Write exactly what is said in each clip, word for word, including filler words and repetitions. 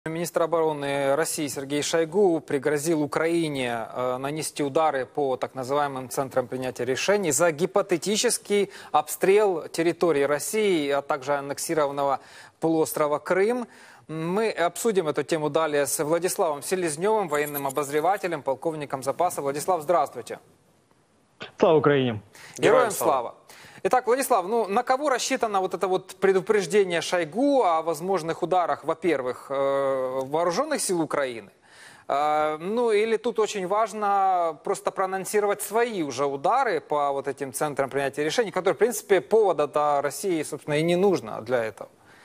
Министр обороны России Сергей Шойгу пригрозил Украине э, нанести удары по так называемым центрам принятия решений за гипотетический обстрел территории России, а также аннексированного полуострова Крым. Мы обсудим эту тему далее с Владиславом Селезневым, военным обозревателем, полковником запаса. Владислав, здравствуйте. Слава Украине! Героям слава! Итак, Владислав, ну на кого рассчитано вот это вот предупреждение Шойгу о возможных ударах, во-первых, вооруженных сил Украины? Ну или тут очень важно просто проанонсировать свои уже удары по вот этим центрам принятия решений, которые, в принципе, повода-то России, собственно, и не нужно для этого.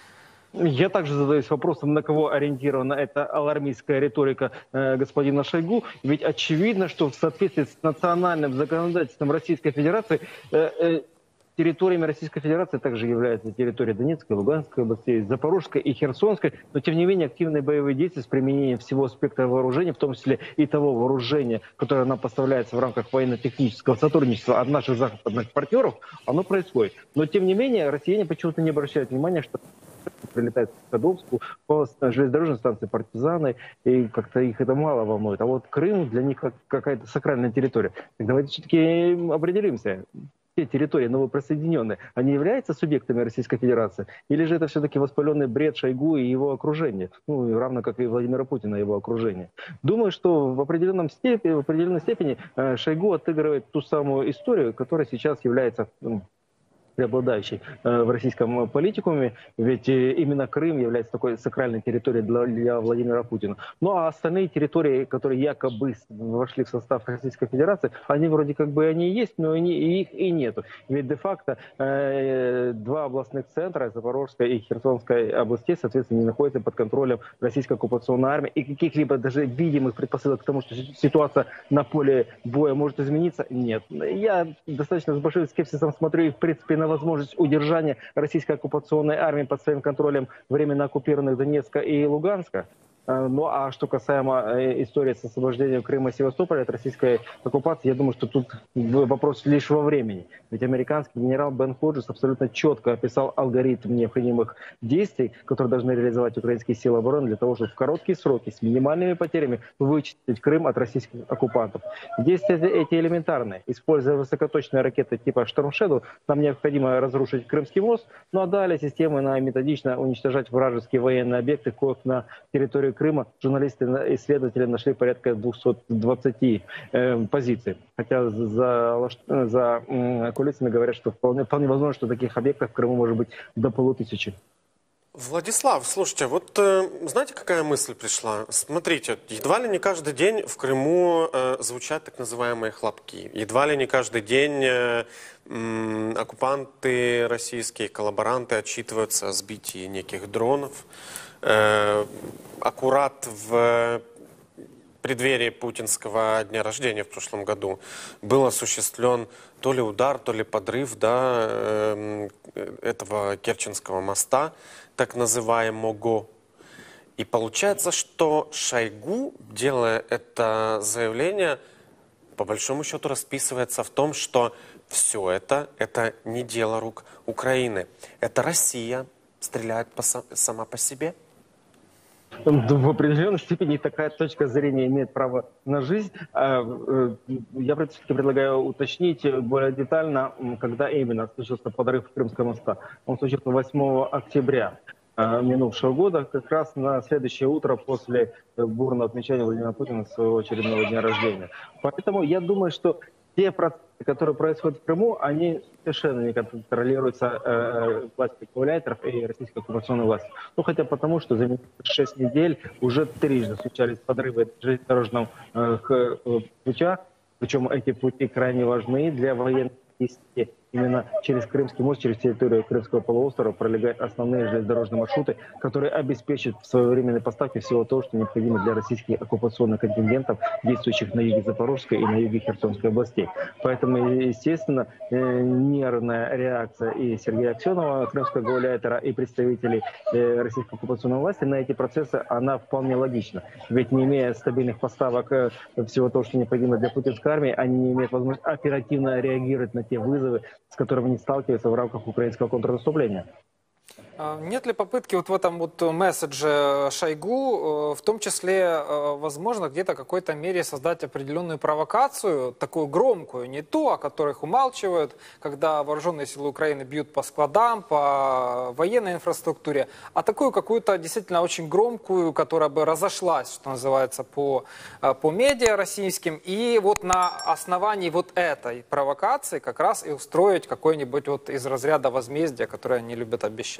Я также задаюсь вопросом, на кого ориентирована эта алармистская риторика э, господина Шойгу. Ведь очевидно, что в соответствии с национальным законодательством Российской Федерации э, э, территориями Российской Федерации также являются территории Донецкой, Луганской областей, Запорожской и Херсонской. Но, тем не менее, активные боевые действия с применением всего спектра вооружений, в том числе и того вооружения, которое нам поставляется в рамках военно-технического сотрудничества от наших западных партнеров, оно происходит. Но, тем не менее, россияне почему-то не обращают внимания, что прилетают в Кадовску, по железнодорожной станции партизаны, и как-то их это мало волнует. А вот Крым для них как какая-то сакральная территория. Так давайте все-таки определимся. Те территории новоприсоединенные, они являются субъектами Российской Федерации? Или же это все-таки воспаленный бред Шойгу и его окружения? Ну, равно как и Владимира Путина и его окружение. Думаю, что в, определенном степени, в определенной степени Шойгу отыгрывает ту самую историю, которая сейчас является преобладающей в российском политикуме, ведь именно Крым является такой сакральной территорией для, для Владимира Путина. Ну а остальные территории, которые якобы вошли в состав Российской Федерации, они вроде как бы они есть, но они, их и нету. Ведь де-факто э, два областных центра, Запорожская и Херсонская области, соответственно, не находятся под контролем российской оккупационной армии. И каких-либо даже видимых предпосылок к тому, что ситуация на поле боя может измениться, нет. Я достаточно с большим скепсисом смотрю и в принципе на возможность удержания российской оккупационной армии под своим контролем временно оккупированных Донецка и Луганска. Ну а что касаемо истории с освобождением Крыма и Севастополя от российской оккупации, я думаю, что тут вопрос лишь во времени. Ведь американский генерал Бен Ходжес абсолютно четко описал алгоритм необходимых действий, которые должны реализовать украинские силы обороны для того, чтобы в короткие сроки с минимальными потерями вычистить Крым от российских оккупантов. Действия эти элементарные. Используя высокоточные ракеты типа Storm Shadow, нам необходимо разрушить Крымский мост, ну а далее системы на методично уничтожать вражеские военные объекты, коих на территории Крыма журналисты-исследователи нашли порядка двухсот двадцати э, позиций. Хотя за, за э, кулисами говорят, что вполне, вполне возможно, что таких объектов в Крыму может быть до полутысячи. Владислав, слушайте, вот э, знаете, какая мысль пришла? Смотрите, едва ли не каждый день в Крыму э, звучат так называемые хлопки. Едва ли не каждый день э, э, оккупанты российские, коллаборанты отчитываются о сбитии неких дронов. Э, аккурат в преддверии путинского дня рождения в прошлом году был осуществлен то ли удар, то ли подрыв, да, э, этого Керченского моста, так называемого. И получается, что Шойгу, делая это заявление, по большому счету расписывается в том, что все это, это не дело рук Украины. Это Россия стреляет по, сама по себе. В определенной степени такая точка зрения имеет право на жизнь. Я все-таки предлагаю уточнить более детально, когда именно случился подрыв Крымского моста. Он случился восьмого октября минувшего года, как раз на следующее утро после бурного отмечания Владимира Путина своего очередного дня рождения. Поэтому я думаю, что те процессы, которые происходят в Крыму, они совершенно не контролируются э, властью гауляйтеров и российской оккупационной властью. Ну, хотя потому, что за шесть недель уже трижды случались подрывы железнодорожного э, путя, причем эти пути крайне важны для военных действий. Именно через Крымский мост, через территорию Крымского полуострова пролегают основные железнодорожные маршруты, которые обеспечат своевременные поставки всего того, что необходимо для российских оккупационных контингентов, действующих на юге Запорожской и на юге Херсонской областей. Поэтому, естественно, нервная реакция и Сергея Аксенова, крымского гауляйтера, и представителей российской оккупационной власти на эти процессы, она вполне логична. Ведь не имея стабильных поставок всего того, что необходимо для путинской армии, они не имеют возможности оперативно реагировать на те вызовы, с которыми они сталкиваются в рамках украинского контрнаступления. Нет ли попытки вот в этом вот месседже Шойгу, в том числе, возможно, где-то в какой-то мере создать определенную провокацию, такую громкую, не ту, о которых умалчивают, когда вооруженные силы Украины бьют по складам, по военной инфраструктуре, а такую какую-то действительно очень громкую, которая бы разошлась, что называется, по, по медиа российским, и вот на основании вот этой провокации как раз и устроить какой-нибудь вот из разряда возмездия, которое они любят обещать.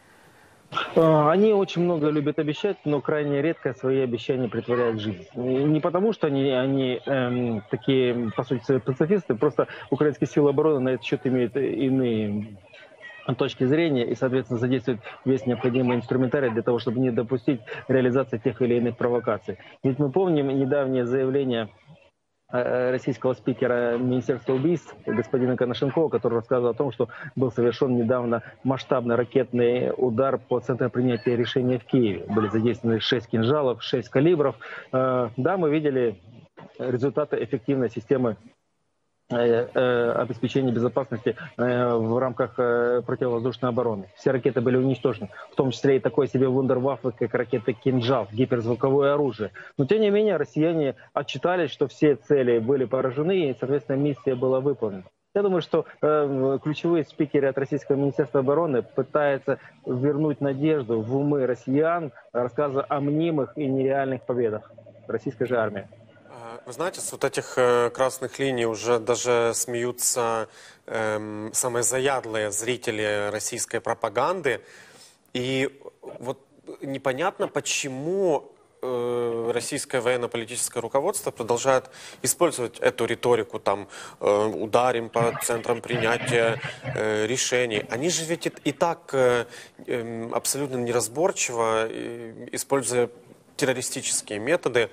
Они очень много любят обещать, но крайне редко свои обещания притворяют в жизнь. Не потому, что они, они эм, такие, по сути, пацифисты, просто украинские силы обороны на этот счет имеют иные точки зрения и, соответственно, задействуют весь необходимый инструментарий для того, чтобы не допустить реализации тех или иных провокаций. Ведь мы помним недавнее заявление российского спикера Министерства убийств господина Коношенкова, который рассказывал о том, что был совершен недавно масштабный ракетный удар по центру принятия решения в Киеве. Были задействованы шесть кинжалов, шесть калибров. Да, мы видели результаты эффективной системы обеспечения безопасности в рамках противовоздушной обороны. Все ракеты были уничтожены, в том числе и такой себе вундерваффе, как ракета «Кинжал», гиперзвуковое оружие. Но, тем не менее, россияне отчитались, что все цели были поражены, и, соответственно, миссия была выполнена. Я думаю, что э, ключевые спикеры от Российского Министерства обороны пытаются вернуть надежду в умы россиян, рассказывая о мнимых и нереальных победах российской же армии. Вы знаете, с вот этих э, красных линий уже даже смеются э, самые заядлые зрители российской пропаганды. И вот непонятно, почему э, российское военно-политическое руководство продолжает использовать эту риторику, там, э, ударим по центрам принятия э, решений. Они же ведь и, и так э, э, абсолютно неразборчиво, э, используя террористические методы,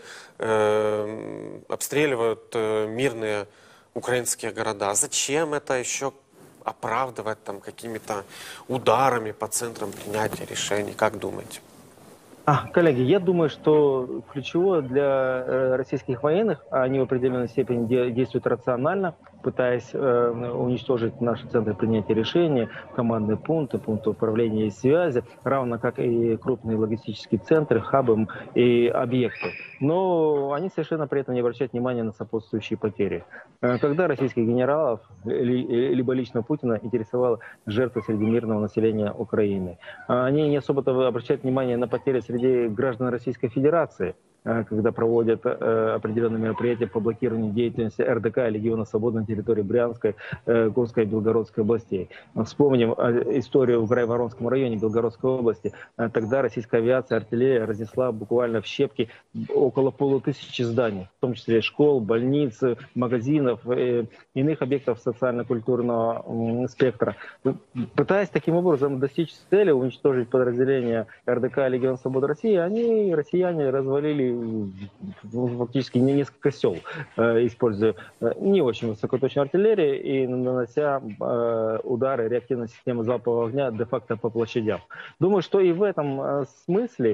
э, обстреливают э, мирные украинские города. Зачем это еще оправдывать там какими-то ударами по центрам принятия решений? Как думаете? А, коллеги, я думаю, что ключевое для э, российских военных, а они в определенной степени де действуют рационально, пытаясь э, уничтожить наши центры принятия решений, командные пункты, пункты управления и связи, равно как и крупные логистические центры, хабы и объекты. Но они совершенно при этом не обращают внимания на сопутствующие потери. Э, когда российских генералов, ли, либо лично Путина, интересовала жертвы среди мирного населения Украины, они не особо-то обращают внимание на потери среди граждан Российской Федерации, когда проводят э, определенные мероприятия по блокированию деятельности эр дэ ка и Легиона Свободы на территории Брянской, э, Курской и Белгородской областей. Вспомним э, историю в Грайворонском районе Белгородской области. Э, тогда российская авиация, артиллерия разнесла буквально в щепки около полутысячи зданий, в том числе школ, больниц, магазинов, э, иных объектов социально-культурного э, спектра. Пытаясь таким образом достичь цели, уничтожить подразделения эр дэ ка и Легиона Свободы России, они, россияне, развалили фактически несколько сел, используя не очень высокоточную артиллерию и нанося удары реактивной системы залпового огня де-факто по площадям. Думаю, что и в этом смысле,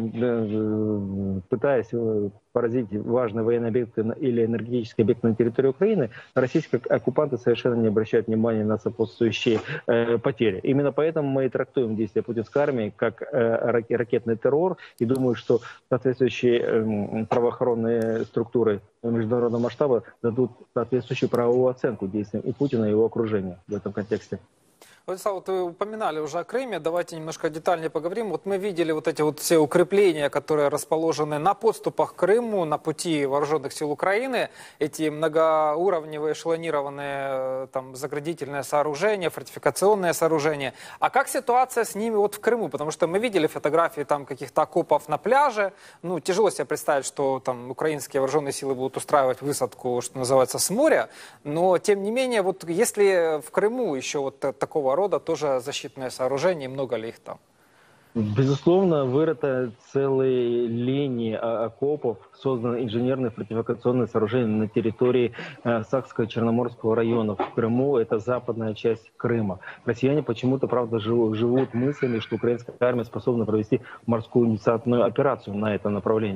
пытаясь поразить важные военные объекты или энергетические объекты на территории Украины, российские оккупанты совершенно не обращают внимания на сопутствующие э, потери. Именно поэтому мы и трактуем действия путинской армии как э, ракетный террор, и думаю, что соответствующие э, правоохранные структуры международного масштаба дадут соответствующую правовую оценку действиям и Путина, и его окружения в этом контексте. Владислав, вот вы упоминали уже о Крыме, давайте немножко детальнее поговорим. Вот мы видели вот эти вот все укрепления, которые расположены на подступах к Крыму, на пути вооруженных сил Украины, эти многоуровневые эшелонированные там заградительные сооружения, фортификационные сооружения. А как ситуация с ними вот в Крыму? Потому что мы видели фотографии там каких-то окопов на пляже. Ну, тяжело себе представить, что там украинские вооруженные силы будут устраивать высадку, что называется, с моря. Но, тем не менее, вот если в Крыму еще вот такого рода тоже защитные сооружения, много ли их там? Безусловно, вырыто целые линии окопов, созданы инженерные фортификационные сооружения на территории Сакско-Черноморского района в Крыму. Это западная часть Крыма. Россияне почему-то, правда, живут, живут мыслями, что украинская армия способна провести морскую инициативную операцию на этом направлении.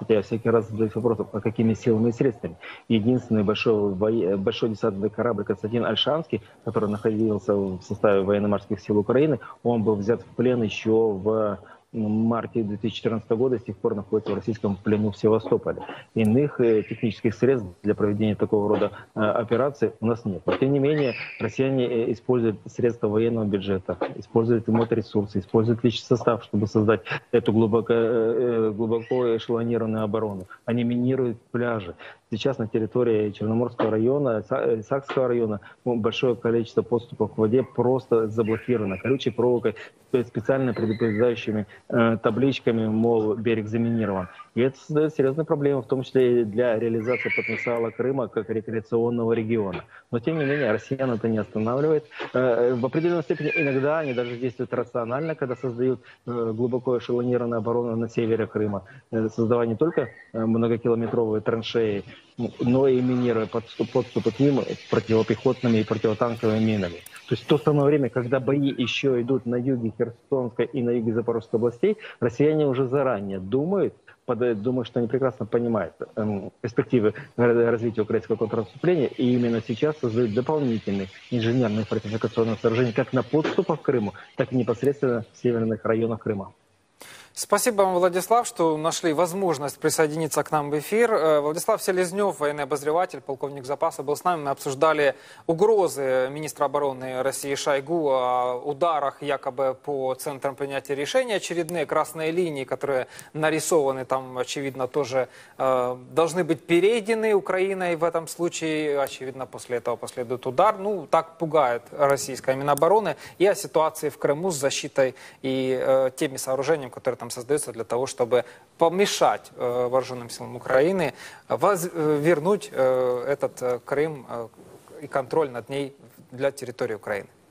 хотя я всякий раз задаюсь вопросом, а какими силами и средствами. Единственный большой, большой десантный корабль Константин Ольшанский, который находился в составе военно-морских сил Украины, он был взят в плен еще в марте две тысячи четырнадцатого года, с тех пор находится в российском плену в Севастополе. Иных э, технических средств для проведения такого рода э, операций у нас нет. Но, тем не менее, россияне э, используют средства военного бюджета, используют моторесурсы, используют личный состав, чтобы создать эту глубоко, э, глубоко эшелонированную оборону. Они минируют пляжи. Сейчас на территории Черноморского района, Сакского района большое количество подступов к воде просто заблокировано колючей проволокой, специально предупреждающими э, табличками, мол, берег заминирован. И это создает серьезные проблемы, в том числе и для реализации потенциала Крыма как рекреационного региона. Но, тем не менее, россиян это не останавливает. Э, в определенной степени иногда они даже действуют рационально, когда создают э, глубоко эшелонированную оборону на севере Крыма, э, создавая не только э, многокилометровые траншеи, но и минируя подступ, подступы к ним противопехотными и противотанковыми минами. То есть в то самое время, когда бои еще идут на юге Херсонской и на юге Запорожской областей, россияне уже заранее думают, думаю, что они прекрасно понимают э, перспективы развития украинского контрнаступления, и именно сейчас создают дополнительные инженерные фортификационные сооружения как на подступах к Крыму, так и непосредственно в северных районах Крыма. Спасибо вам, Владислав, что нашли возможность присоединиться к нам в эфир. Владислав Селезнев, военный обозреватель, полковник запаса, был с нами. Мы обсуждали угрозы министра обороны России Шойгу о ударах якобы по центрам принятия решений. Очередные красные линии, которые нарисованы там, очевидно, тоже э, должны быть перейдены Украиной в этом случае. Очевидно, после этого последует удар. Ну, так пугает российская Минобороны. И о ситуации в Крыму с защитой и э, теми сооружениями, которые там создается для того, чтобы помешать э, вооруженным силам Украины воз, э, вернуть э, этот э, Крым э, и контроль над ней для территории Украины.